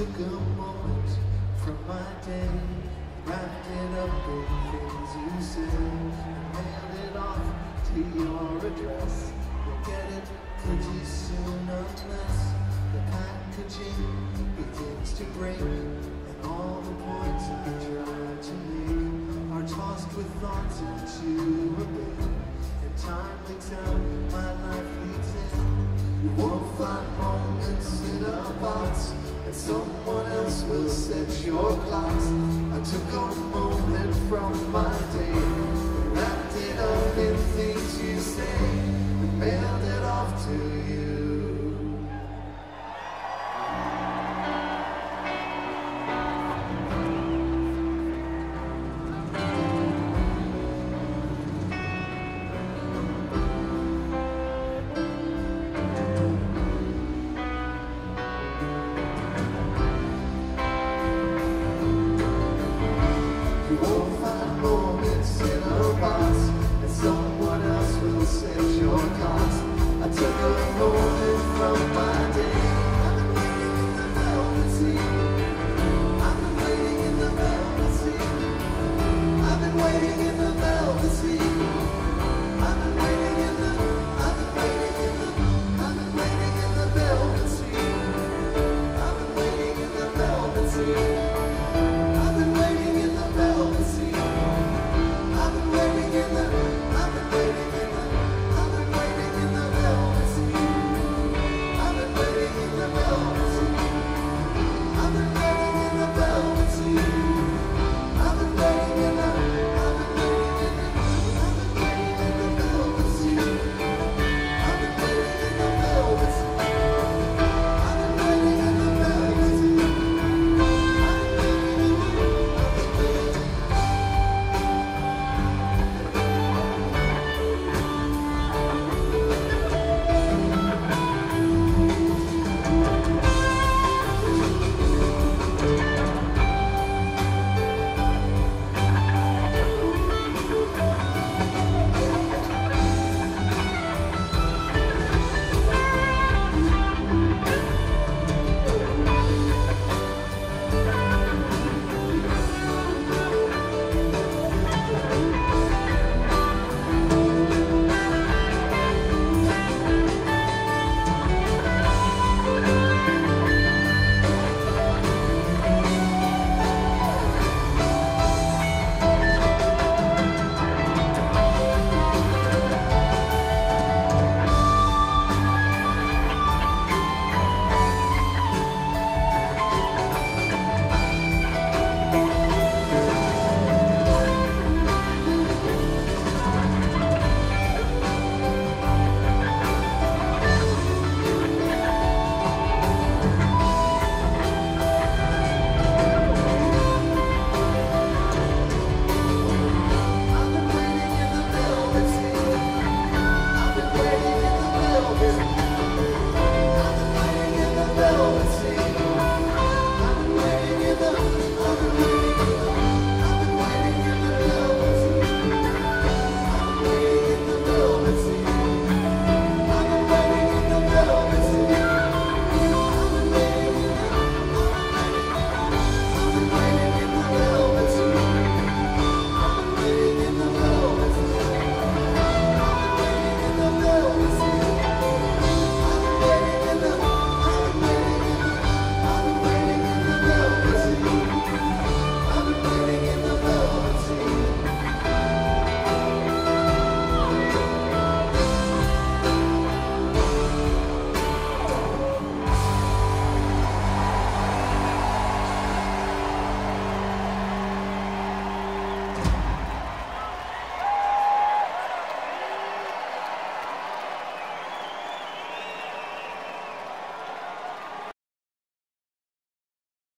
took a moment from my day, wrapped it up in things you said, and mailed it off to your address. You'll get it pretty soon unless the packaging begins to break, and all the points I tried to make are tossed with thoughts into a bin, and time leaks out, my life leaks in. You won't find moments in a box, and someone else will set your clocks. I took a moment from my day, wrapped it up in things you say, and mailed it off to you.